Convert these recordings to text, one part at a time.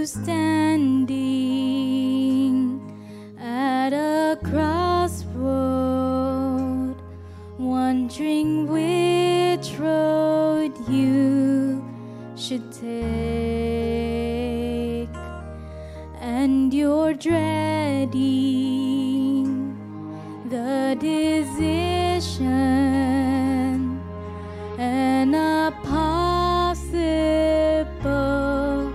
standing at a crossroad, wondering which road you should take, and you're dreading the decision and a possible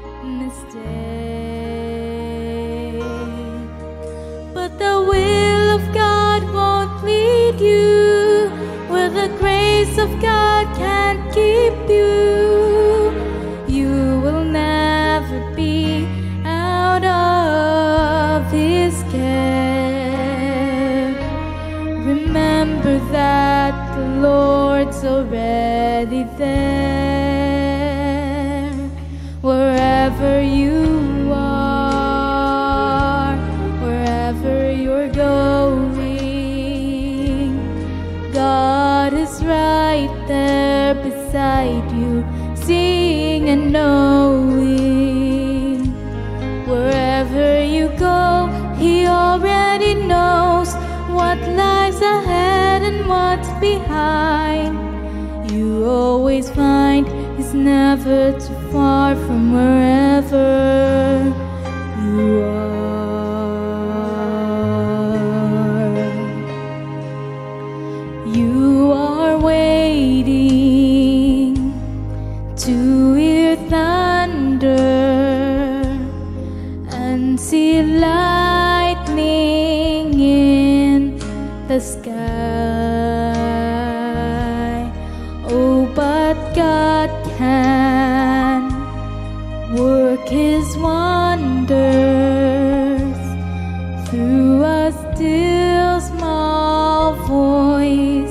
mistake. But the will of God won't lead you where the grace of God can't keep you. You will never be out of His care. Remember that the Lord's already there. Wherever you are, wherever you're going, God is right there beside you, seeing and knowing. Wherever you go, He already knows what lies ahead and what's behind. You always find He's never too far from wherever you are. You are waiting to hear thunder and see lightning in the sky. Oh, but God can work His wonders through a still small voice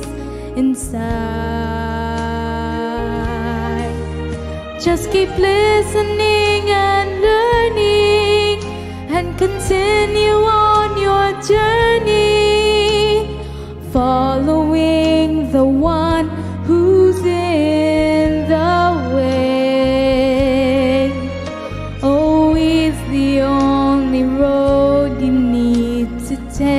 inside. Just keep listening and learning and continue on your journey, following the one who's in the way. Oh, He's the only road you need to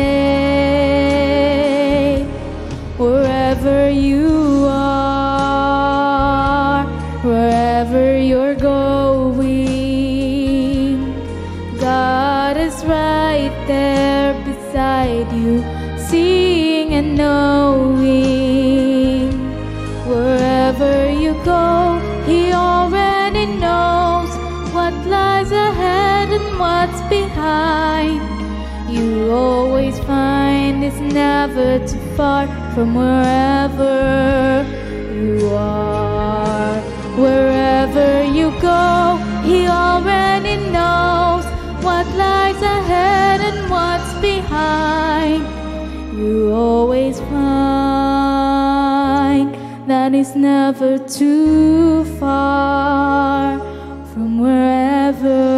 take. Wherever you are, wherever you're going, God is right there beside you, seeing and knowing. Wherever you go, He already knows what lies ahead and what's behind. You always find it's never too far from wherever you are. Wherever you go, He already knows what lies ahead and what's behind. You always find that it's never too far from wherever